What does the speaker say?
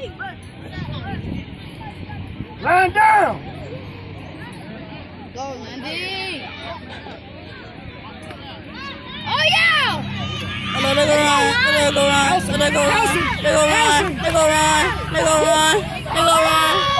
Line down. Go, Landy. Oh, yeah. They go run. They go run. They go run. They go run. They go run. They go run. They go run.